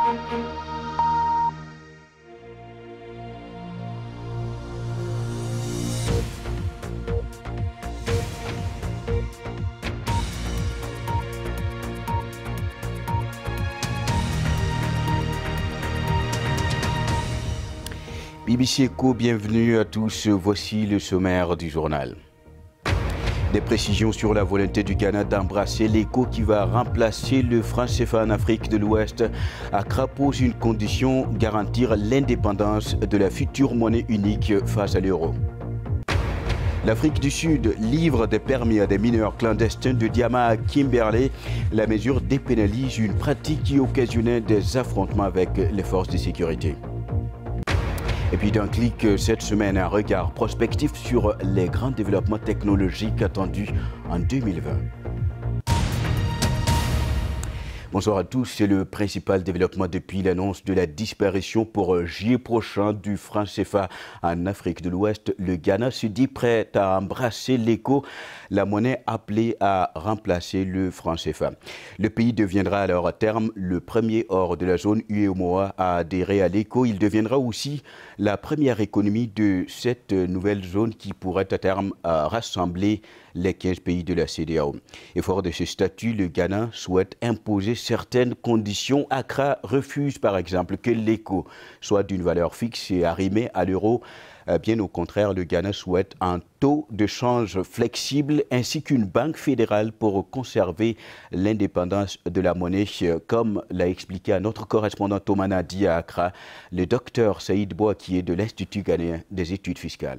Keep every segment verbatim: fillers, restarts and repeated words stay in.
B B C Echo, bienvenue à tous. Voici le sommaire du journal. Des précisions sur la volonté du Ghana d'embrasser l'Eco qui va remplacer le franc C F A en Afrique de l'Ouest. Accra pose une condition, garantir l'indépendance de la future monnaie unique face à l'euro. L'Afrique du Sud livre des permis à des mineurs clandestins de diamants à Kimberley. La mesure dépénalise une pratique qui occasionnait des affrontements avec les forces de sécurité. Et puis d'un clic, cette semaine, un regard prospectif sur les grands développements technologiques attendus en deux mille vingt. Bonsoir à tous. C'est le principal développement depuis l'annonce de la disparition pour juillet prochain du franc C F A en Afrique de l'Ouest. Le Ghana se dit prêt à embrasser l'Eco, la monnaie appelée à remplacer le franc C F A. Le pays deviendra alors à terme le premier hors de la zone U E M O A à adhérer à l'Eco. Il deviendra aussi la première économie de cette nouvelle zone qui pourrait à terme rassembler les quinze pays de la C E D E A O. Et fort de ce statut, le Ghana souhaite imposer certaines conditions. Accra refuse par exemple que l'Eco soit d'une valeur fixe et arrimée à l'euro. Bien au contraire, le Ghana souhaite un taux de change flexible ainsi qu'une banque fédérale pour conserver l'indépendance de la monnaie, comme l'a expliqué à notre correspondant Thomas Nadi à Accra, le docteur Saïd Boa, qui est de l'Institut ghanéen des études fiscales.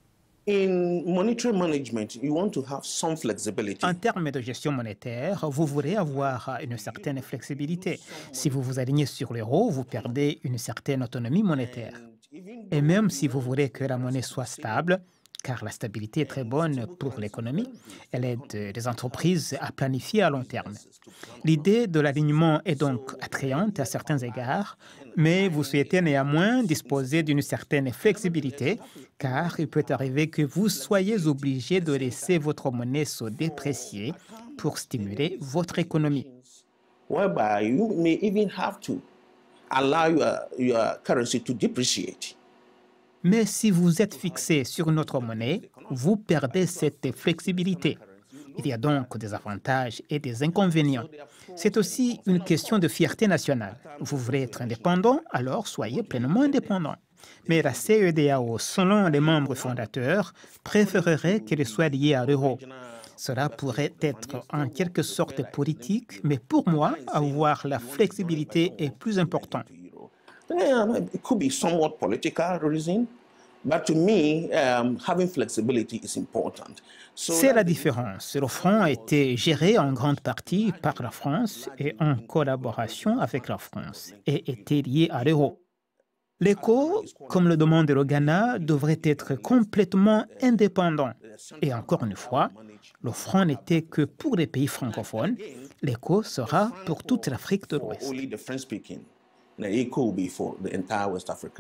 In monetary management, you want to have some flexibility. En termes de gestion monétaire, vous voulez avoir une certaine flexibilité. Si vous vous alignez sur l'euro, vous perdez une certaine autonomie monétaire. Et même si vous voulez que la monnaie soit stable, car la stabilité est très bonne pour l'économie, elle aide les entreprises à planifier à long terme. L'idée de l'alignement est donc attrayante à certains égards, mais vous souhaitez néanmoins disposer d'une certaine flexibilité, car il peut arriver que vous soyez obligé de laisser votre monnaie se déprécier pour stimuler votre économie. Whereby you may even have to allow your, your currency to depreciate. Mais si vous êtes fixé sur notre monnaie, vous perdez cette flexibilité. Il y a donc des avantages et des inconvénients. C'est aussi une question de fierté nationale. Vous voulez être indépendant, alors soyez pleinement indépendant. Mais la C E D E A O, selon les membres fondateurs, préférerait qu'elle soit liée à l'euro. Cela pourrait être en quelque sorte politique, mais pour moi, avoir la flexibilité est plus important. Yeah, it could be somewhat political reason, but to me, um, having flexibility is important. So C'est la différence. Le franc a été géré en grande partie par la France et en collaboration avec la France et était lié à l'euro. L'Eco, comme le demande le Ghana, devrait être complètement indépendant. Et encore une fois, le franc n'était que pour les pays francophones. L'Eco sera pour toute l'Afrique de l'Ouest. The eco will be for the entire West Africa.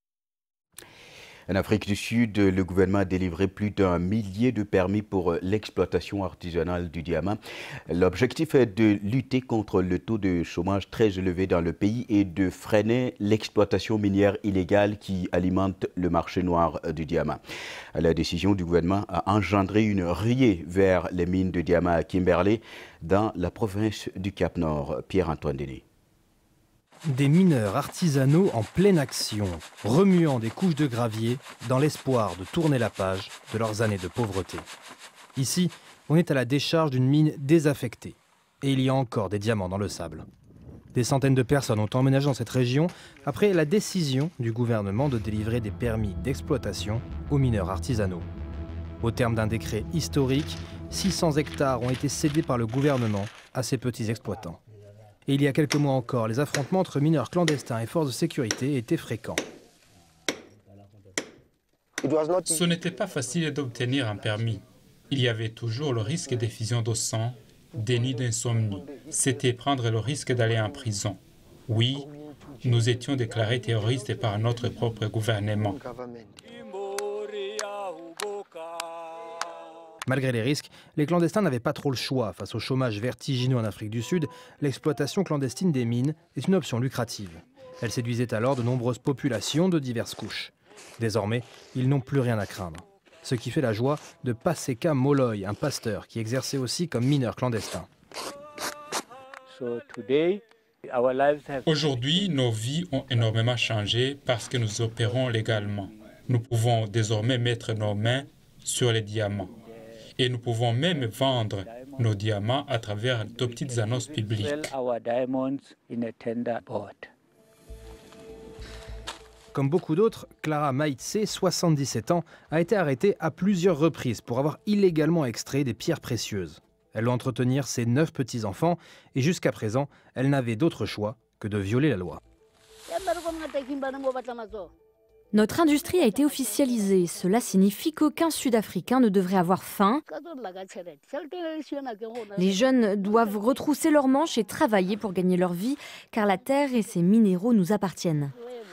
En Afrique du Sud, le gouvernement a délivré plus d'un millier de permis pour l'exploitation artisanale du diamant. L'objectif est de lutter contre le taux de chômage très élevé dans le pays et de freiner l'exploitation minière illégale qui alimente le marché noir du diamant. La décision du gouvernement a engendré une ruée vers les mines de diamant à Kimberley dans la province du Cap-Nord. Pierre-Antoine Denis. Des mineurs artisanaux en pleine action, remuant des couches de gravier dans l'espoir de tourner la page de leurs années de pauvreté. Ici, on est à la décharge d'une mine désaffectée. Et il y a encore des diamants dans le sable. Des centaines de personnes ont emménagé dans cette région après la décision du gouvernement de délivrer des permis d'exploitation aux mineurs artisanaux. Au terme d'un décret historique, six cents hectares ont été cédés par le gouvernement à ces petits exploitants. Et il y a quelques mois encore, les affrontements entre mineurs clandestins et forces de sécurité étaient fréquents. Ce n'était pas facile d'obtenir un permis. Il y avait toujours le risque d'effusion de sang, déni d'insomnie. C'était prendre le risque d'aller en prison. Oui, nous étions déclarés terroristes par notre propre gouvernement. Malgré les risques, les clandestins n'avaient pas trop le choix. Face au chômage vertigineux en Afrique du Sud, l'exploitation clandestine des mines est une option lucrative. Elle séduisait alors de nombreuses populations de diverses couches. Désormais, ils n'ont plus rien à craindre. Ce qui fait la joie de Paseka Moloy, un pasteur qui exerçait aussi comme mineur clandestin. Aujourd'hui, nos vies ont énormément changé parce que nous opérons légalement. Nous pouvons désormais mettre nos mains sur les diamants. Et nous pouvons même vendre nos diamants à travers de petites annonces publiques. Comme beaucoup d'autres, Clara Maïtse, soixante-dix-sept ans, a été arrêtée à plusieurs reprises pour avoir illégalement extrait des pierres précieuses. Elle doit entretenir ses neuf petits-enfants et jusqu'à présent, elle n'avait d'autre choix que de violer la loi. Notre industrie a été officialisée. Cela signifie qu'aucun Sud-Africain ne devrait avoir faim. Les jeunes doivent retrousser leurs manches et travailler pour gagner leur vie, car la terre et ses minéraux nous appartiennent.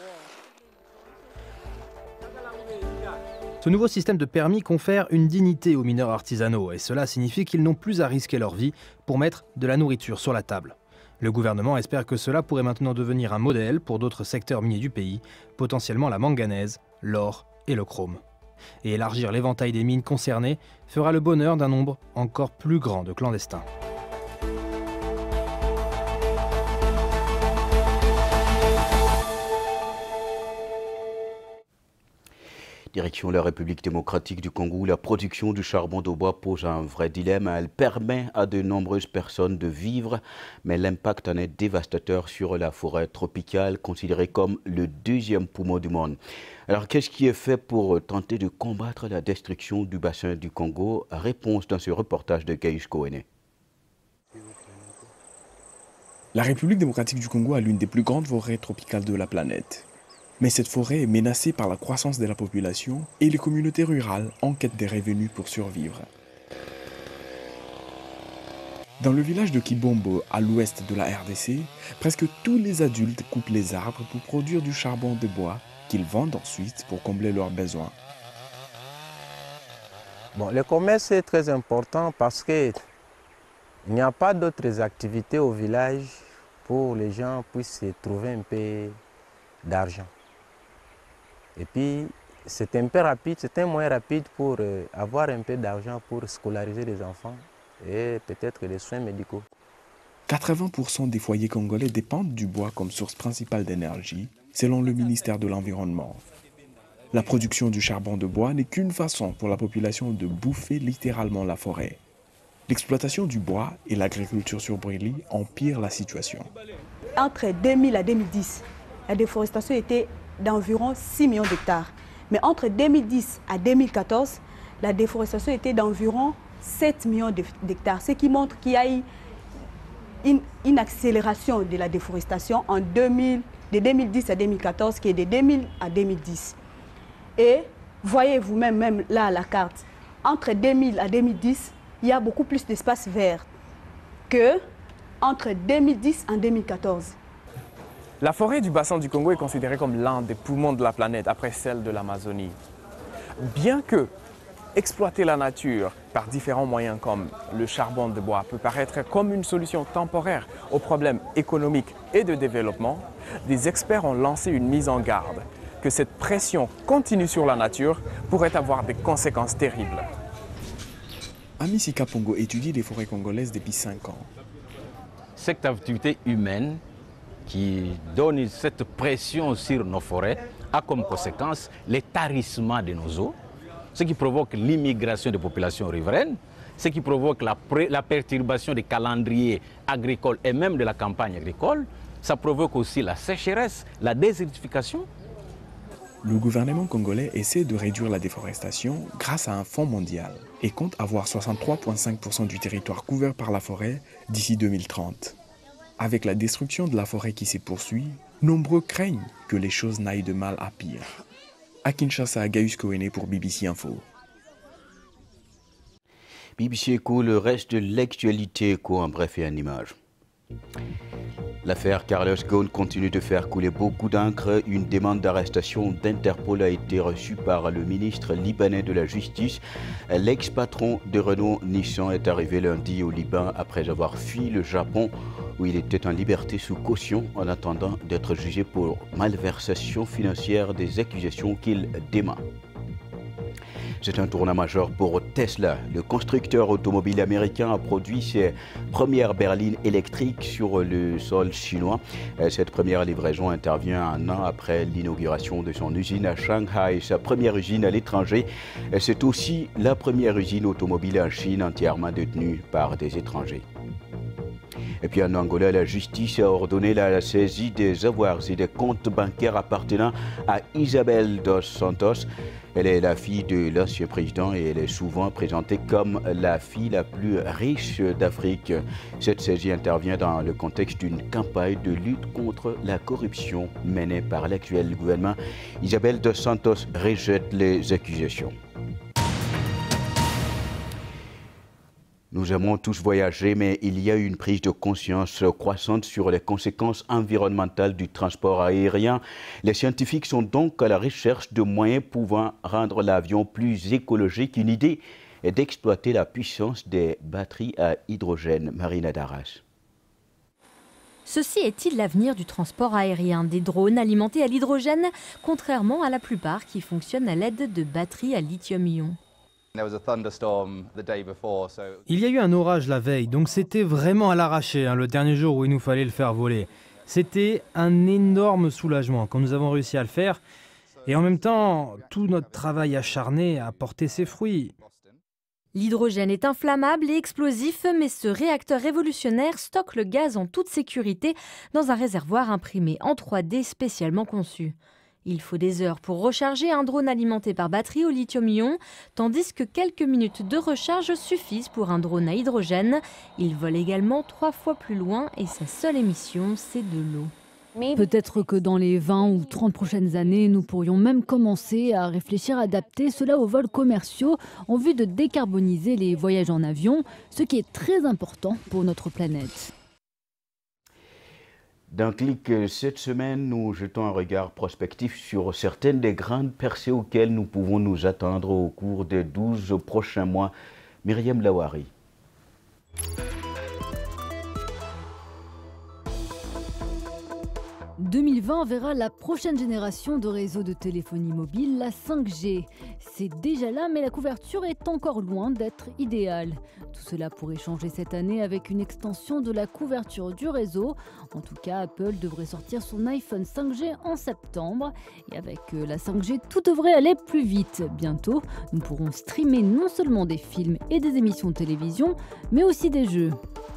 Ce nouveau système de permis confère une dignité aux mineurs artisanaux et cela signifie qu'ils n'ont plus à risquer leur vie pour mettre de la nourriture sur la table. Le gouvernement espère que cela pourrait maintenant devenir un modèle pour d'autres secteurs miniers du pays, potentiellement la manganèse, l'or et le chrome. Et élargir l'éventail des mines concernées fera le bonheur d'un nombre encore plus grand de clandestins. Direction la République démocratique du Congo, où la production du charbon de bois pose un vrai dilemme. Elle permet à de nombreuses personnes de vivre, mais l'impact en est dévastateur sur la forêt tropicale, considérée comme le deuxième poumon du monde. Alors, qu'est-ce qui est fait pour tenter de combattre la destruction du bassin du Congo? Réponse dans ce reportage de Gaius Kouene. La République démocratique du Congo a l'une des plus grandes forêts tropicales de la planète. Mais cette forêt est menacée par la croissance de la population et les communautés rurales en quête des revenus pour survivre. Dans le village de Kibombo, à l'ouest de la R D C, presque tous les adultes coupent les arbres pour produire du charbon de bois qu'ils vendent ensuite pour combler leurs besoins. Bon, le commerce est très important parce qu'il n'y a pas d'autres activités au village pour que les gens puissent trouver un peu d'argent. Et puis, c'est un peu rapide, c'est un moyen rapide pour euh, avoir un peu d'argent pour scolariser les enfants et peut-être des soins médicaux. quatre-vingts pour cent des foyers congolais dépendent du bois comme source principale d'énergie, selon le ministère de l'Environnement. La production du charbon de bois n'est qu'une façon pour la population de bouffer littéralement la forêt. L'exploitation du bois et l'agriculture sur brûlis empirent la situation. Entre deux mille et deux mille dix, la déforestation était d'environ six millions d'hectares. Mais entre deux mille dix à deux mille quatorze, la déforestation était d'environ sept millions d'hectares, ce qui montre qu'il y a eu une, une accélération de la déforestation en deux mille, de deux mille dix à deux mille quatorze, qui est de deux mille à deux mille dix. Et voyez vous-même, même là à la carte, entre deux mille à deux mille dix, il y a beaucoup plus d'espace vert que entre deux mille dix et deux mille quatorze. La forêt du bassin du Congo est considérée comme l'un des poumons de la planète après celle de l'Amazonie. Bien que exploiter la nature par différents moyens comme le charbon de bois peut paraître comme une solution temporaire aux problèmes économiques et de développement, des experts ont lancé une mise en garde que cette pression continue sur la nature pourrait avoir des conséquences terribles. Amici Kapongo étudie les forêts congolaises depuis cinq ans. Cette activité humaine qui donne cette pression sur nos forêts a comme conséquence le tarissement de nos eaux, ce qui provoque l'immigration des populations riveraines, ce qui provoque la, la perturbation des calendriers agricoles et même de la campagne agricole. Ça provoque aussi la sécheresse, la désertification. Le gouvernement congolais essaie de réduire la déforestation grâce à un fonds mondial et compte avoir soixante-trois virgule cinq pour cent du territoire couvert par la forêt d'ici deux mille trente. Avec la destruction de la forêt qui se poursuit, nombreux craignent que les choses n'aillent de mal à pire. À Kinshasa, Gaius Kouene pour B B C Info. B B C Echo, le reste de l'actualité Echo en bref et en image. L'affaire Carlos Ghosn continue de faire couler beaucoup d'encre. Une demande d'arrestation d'Interpol a été reçue par le ministre libanais de la Justice. L'ex-patron de Renault-Nissan est arrivé lundi au Liban après avoir fui le Japon où il était en liberté sous caution en attendant d'être jugé pour malversation financière, des accusations qu'il dément. C'est un tournant majeur pour Tesla. Le constructeur automobile américain a produit ses premières berlines électriques sur le sol chinois. Cette première livraison intervient un an après l'inauguration de son usine à Shanghai, sa première usine à l'étranger. C'est aussi la première usine automobile en Chine entièrement détenue par des étrangers. Et puis en Angola, la justice a ordonné la saisie des avoirs et des comptes bancaires appartenant à Isabel dos Santos. Elle est la fille de l'ancien président et elle est souvent présentée comme la fille la plus riche d'Afrique. Cette saisie intervient dans le contexte d'une campagne de lutte contre la corruption menée par l'actuel gouvernement. Isabel dos Santos rejette les accusations. Nous aimons tous voyager, mais il y a une prise de conscience croissante sur les conséquences environnementales du transport aérien. Les scientifiques sont donc à la recherche de moyens pouvant rendre l'avion plus écologique. Une idée est d'exploiter la puissance des batteries à hydrogène. Marina Darras. Ceci est-il l'avenir du transport aérien? Des drones alimentés à l'hydrogène, contrairement à la plupart qui fonctionnent à l'aide de batteries à lithium-ion. Il y a eu un orage la veille, donc c'était vraiment à l'arraché, hein, le dernier jour où il nous fallait le faire voler. C'était un énorme soulagement quand nous avons réussi à le faire. Et en même temps, tout notre travail acharné a porté ses fruits. L'hydrogène est inflammable et explosif, mais ce réacteur révolutionnaire stocke le gaz en toute sécurité dans un réservoir imprimé en trois D spécialement conçu. Il faut des heures pour recharger un drone alimenté par batterie au lithium-ion, tandis que quelques minutes de recharge suffisent pour un drone à hydrogène. Il vole également trois fois plus loin et sa seule émission, c'est de l'eau. Peut-être que dans les vingt ou trente prochaines années, nous pourrions même commencer à réfléchir à adapter cela aux vols commerciaux en vue de décarboniser les voyages en avion, ce qui est très important pour notre planète. Dans Clic, cette semaine, nous jetons un regard prospectif sur certaines des grandes percées auxquelles nous pouvons nous attendre au cours des douze prochains mois. Myriam Lawari. deux mille vingt verra la prochaine génération de réseaux de téléphonie mobile, la cinq G. C'est déjà là, mais la couverture est encore loin d'être idéale. Tout cela pourrait changer cette année avec une extension de la couverture du réseau. En tout cas, Apple devrait sortir son iPhone cinq G en septembre. Et avec la cinq G, tout devrait aller plus vite. Bientôt, nous pourrons streamer non seulement des films et des émissions de télévision, mais aussi des jeux.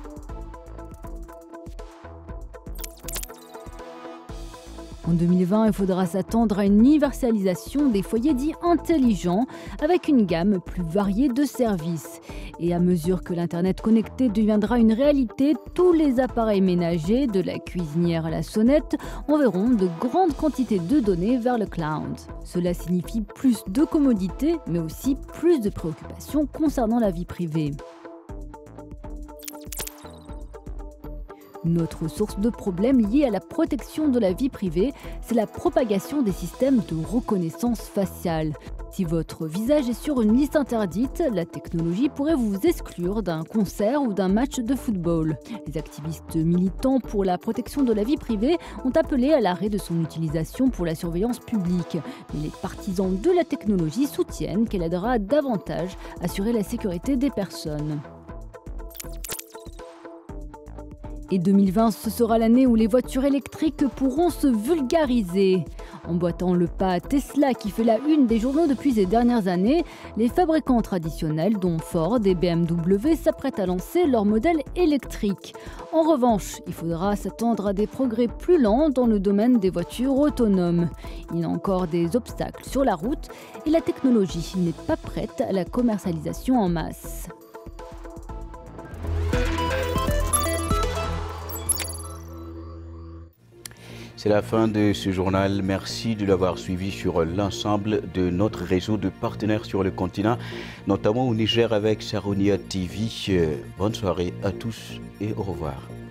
En deux mille vingt, il faudra s'attendre à une universalisation des foyers dits intelligents avec une gamme plus variée de services. Et à mesure que l'Internet connecté deviendra une réalité, tous les appareils ménagers, de la cuisinière à la sonnette, enverront de grandes quantités de données vers le cloud. Cela signifie plus de commodité, mais aussi plus de préoccupations concernant la vie privée. Une autre source de problèmes liée à la protection de la vie privée, c'est la propagation des systèmes de reconnaissance faciale. Si votre visage est sur une liste interdite, la technologie pourrait vous exclure d'un concert ou d'un match de football. Les activistes militants pour la protection de la vie privée ont appelé à l'arrêt de son utilisation pour la surveillance publique. Mais les partisans de la technologie soutiennent qu'elle aidera davantage à assurer la sécurité des personnes. Et deux mille vingt, ce sera l'année où les voitures électriques pourront se vulgariser. Emboîtant le pas à Tesla qui fait la une des journaux depuis ces dernières années, les fabricants traditionnels dont Ford et B M W s'apprêtent à lancer leur modèle électrique. En revanche, il faudra s'attendre à des progrès plus lents dans le domaine des voitures autonomes. Il y a encore des obstacles sur la route et la technologie n'est pas prête à la commercialisation en masse. C'est la fin de ce journal. Merci de l'avoir suivi sur l'ensemble de notre réseau de partenaires sur le continent, notamment au Niger avec Saronia T V. Bonne soirée à tous et au revoir.